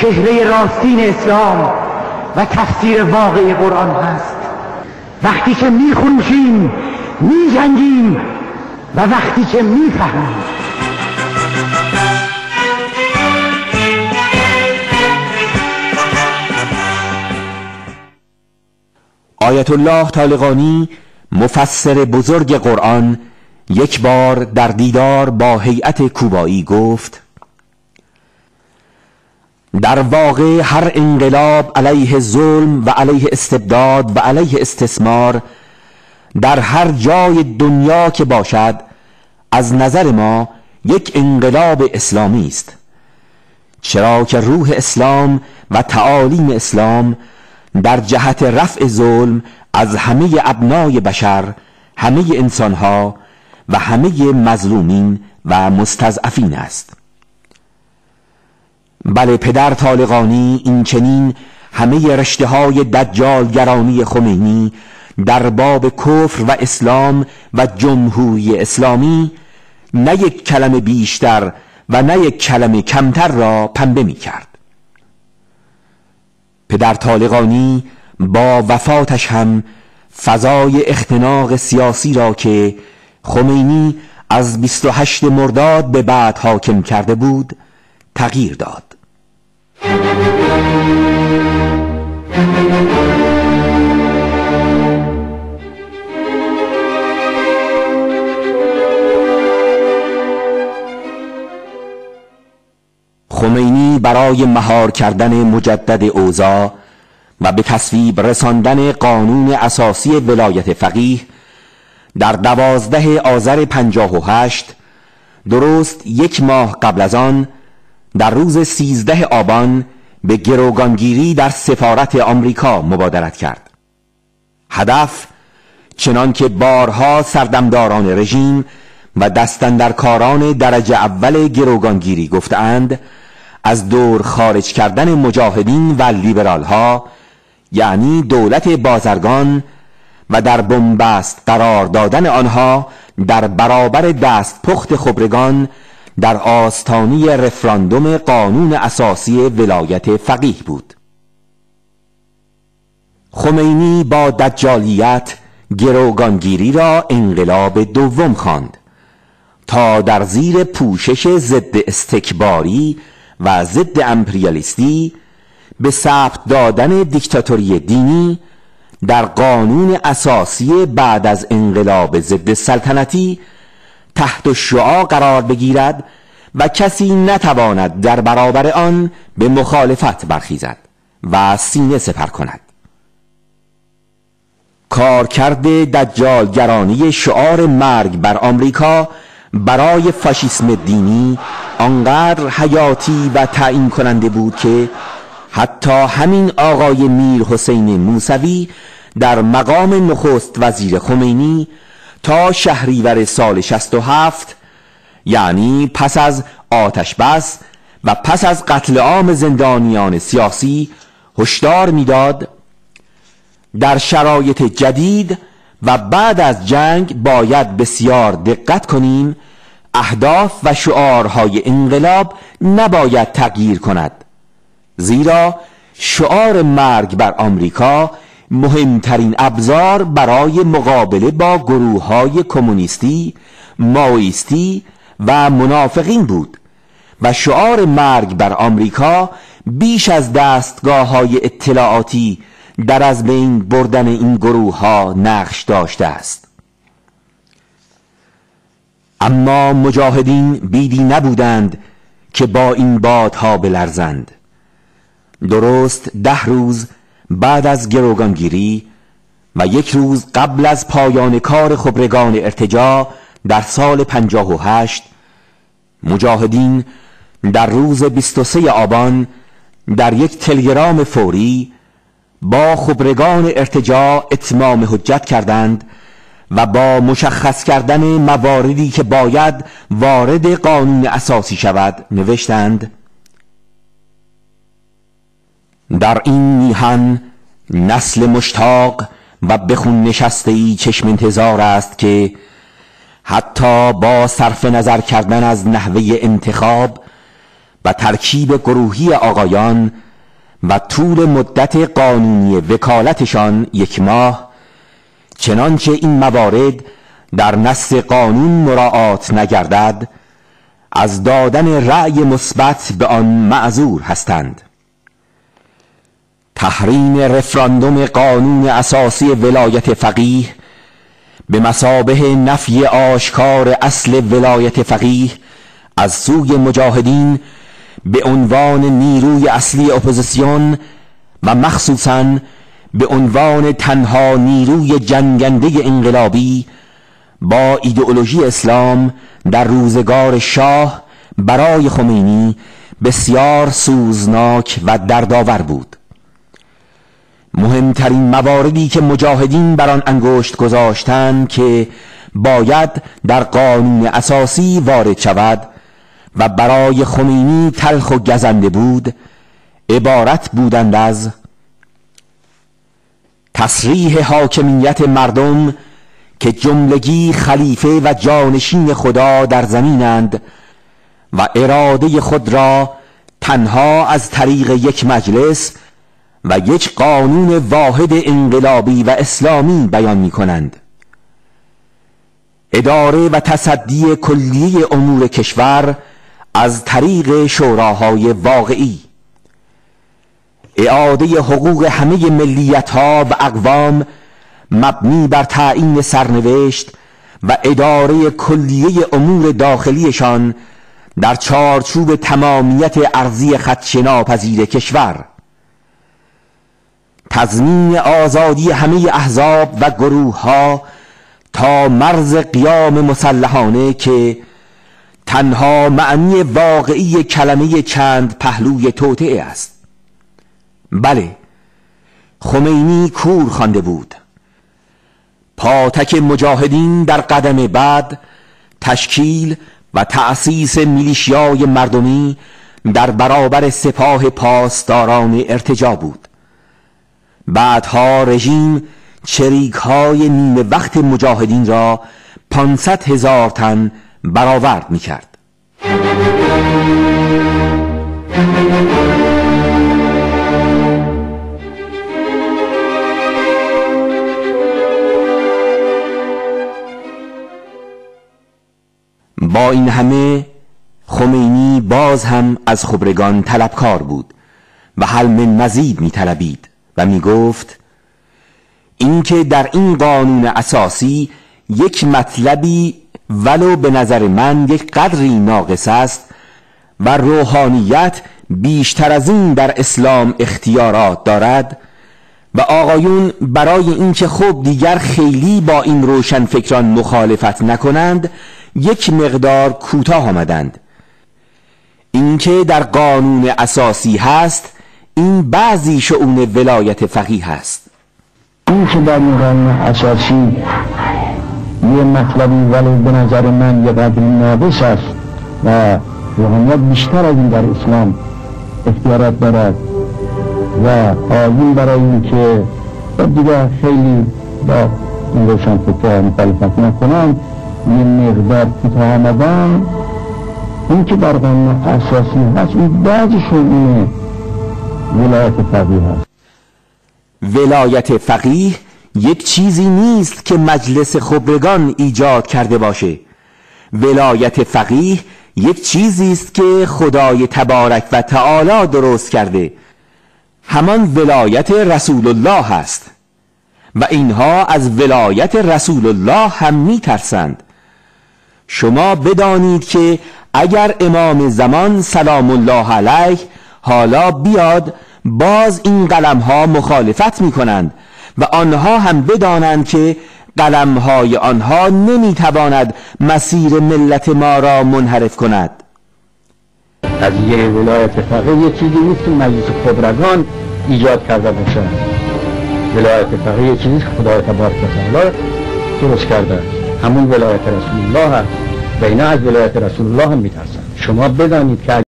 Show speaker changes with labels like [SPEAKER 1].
[SPEAKER 1] چهره راستین اسلام و تفسیر واقعی قرآن هست. وقتی که میخروشیم، میجنگیم و وقتی که میفهمیم.
[SPEAKER 2] آیت الله طالقانی مفسر بزرگ قرآن یک بار در دیدار با هیئت کوبایی گفت: در واقع هر انقلاب علیه ظلم و علیه استبداد و علیه استثمار در هر جای دنیا که باشد از نظر ما یک انقلاب اسلامی است، چرا که روح اسلام و تعالیم اسلام در جهت رفع ظلم از همه ابنای بشر، همه انسانها و همه مظلومین و مستضعفین است. بله، پدر طالقانی این چنین همه رشته های دجالگرانی خمینی در باب کفر و اسلام و جمهوری اسلامی نه یک کلمه بیشتر و نه یک کلمه کمتر را پنبه می کرد. پدر طالقانی با وفاتش هم فضای اختناق سیاسی را که خمینی از 28 مرداد به بعد حاکم کرده بود تغییر داد. خمینی برای مهار کردن مجدد اوضاع و به تصویب رساندن قانون اساسی ولایت فقیه در 12 آذر 58 درست یک ماه قبل از آن در روز 13 آبان به گروگانگیری در سفارت آمریکا مبادرت کرد. هدف چنان که بارها سردمداران رژیم و دستاندرکاران درجه اول گروگانگیری گفتند، از دور خارج کردن مجاهدین و لیبرال ها، یعنی دولت بازرگان، و در بنبست قرار دادن آنها در برابر دستپخت خبرگان در آستانه رفراندوم قانون اساسی ولایت فقیه بود. خمینی با دجالیت گروگانگیری را انقلاب دوم خواند تا در زیر پوشش ضد استکباری و ضد امپریالیستی به ثبت دادن دیکتاتوری دینی در قانون اساسی بعد از انقلاب ضد سلطنتی تحت شعاع قرار بگیرد و کسی نتواند در برابر آن به مخالفت برخیزد و سینه سپر کند. کارکرد دجالگرانی شعار مرگ بر آمریکا برای فاشیسم دینی آنقدر حیاتی و تعیین کننده بود که حتی همین آقای میر حسین موسوی در مقام نخست وزیر خمینی تا شهریور سال 67، یعنی پس از آتش بس و پس از قتل عام زندانیان سیاسی، هشدار میداد در شرایط جدید و بعد از جنگ باید بسیار دقت کنیم، اهداف و شعارهای انقلاب نباید تغییر کند، زیرا شعار مرگ بر آمریکا مهمترین ابزار برای مقابله با گروه‌های کمونیستی، مائویستی و منافقین بود و شعار مرگ بر آمریکا بیش از دستگاه‌های اطلاعاتی در از بین بردن این گروه‌ها نقش داشته است. اما مجاهدین بیدی نبودند که با این بادها بلرزند. درست 10 روز بعد از گروگانگیری و 1 روز قبل از پایان کار خبرگان ارتجاع در سال 58، مجاهدین در روز 23 آبان در یک تلگرام فوری با خبرگان ارتجاع اتمام حجت کردند و با مشخص کردن مواردی که باید وارد قانون اساسی شود نوشتند: در این میهن نسل مشتاق و بخون نشسته‌ای چشم انتظار است که حتی با صرف نظر کردن از نحوه انتخاب و ترکیب گروهی آقایان و طول مدت قانونی وکالتشان 1 ماه، چنانچه این موارد در نص قانون مراعات نگردد، از دادن رأی مثبت به آن معذور هستند. تحریم رفراندوم قانون اساسی ولایت فقیه به مثابه نفی آشکار اصل ولایت فقیه از سوی مجاهدین به عنوان نیروی اصلی اپوزیسیون و مخصوصاً به عنوان تنها نیروی جنگنده انقلابی با ایدئولوژی اسلام در روزگار شاه برای خمینی بسیار سوزناک و دردآور بود. مهمترین مواردی که مجاهدین بر آن انگشت گذاشتند که باید در قانون اساسی وارد شود و برای خمینی تلخ و گزنده بود، عبارت بودند از تصریح حاکمیت مردم که جملگی خلیفه و جانشین خدا در زمینند و اراده خود را تنها از طریق یک مجلس و یک قانون واحد انقلابی و اسلامی بیان می کنند. اداره و تصدی کلیه امور کشور از طریق شوراهای واقعی، اعاده حقوق همه ملیت‌ها و اقوام مبنی بر تعیین سرنوشت و اداره کلیه امور داخلیشان در چارچوب تمامیت ارضی خدشه‌ناپذیر کشور، تضمین آزادی همه احزاب و گروه‌ها تا مرز قیام مسلحانه که تنها معنی واقعی کلمه چند پهلوی توطئه است. بله، خمینی کور خوانده بود. پاتک مجاهدین در قدم بعد تشکیل و تأسیس میلیشیای مردمی در برابر سپاه پاسداران ارتجاع بود. بعدها رژیم چریک‌های نیمه وقت مجاهدین را 500,000 تن برآورد می‌کرد. با این همه خمینی باز هم از خبرگان طلبکار بود و حل من مزید می‌طلبید و می‌گفت اینکه در این قانون اساسی یک مطلبی ولو به نظر من یک قدری ناقص است و روحانیت بیشتر از این در اسلام اختیارات دارد و آقایون برای اینکه خب دیگر خیلی با این روشن فکران مخالفت نکنند یک مقدار کوتاه آمدند. اینکه در قانون اساسی هست این بعضی شؤون ولایت فقیه هست.
[SPEAKER 1] این که در این قانون اساسی یه مطلبی ولو به نظر من یه قدری ناقص است و روحانیت بیشتر از این در اسلام اختیارات دارد و آیین برای این که دیگر خیلی با این روشن فکر مخالفت نکنند یه مقدار کوتاه آمدن، این که در قانون اساسی هست این بعضی شؤون ولایت فقیه هست.
[SPEAKER 2] ولایت فقیه یک چیزی نیست که مجلس خبرگان ایجاد کرده باشه. ولایت فقیه یک چیزی است که خدای تبارک و تعالی درست کرده، همان ولایت رسول الله هست و اینها از ولایت رسول الله هم میترسند. شما بدانید که اگر امام زمان سلام الله علیه حالا بیاد باز این قلم‌ها مخالفت می‌کنند و آنها هم بدانند که قلم‌های آنها نمی‌تواند مسیر ملت ما را منحرف کند.
[SPEAKER 1] قضیه ولایت فقیه یه چیزی نیست که مجلس خبرگان ایجاد کرده باشه. ولایت فقیه یه چیزی که خدای تبارک و تعالی درست کرده، همون ولایت رسول الله هست و اینا از ولایت رسول الله هم می‌ترسند. شما بدانید که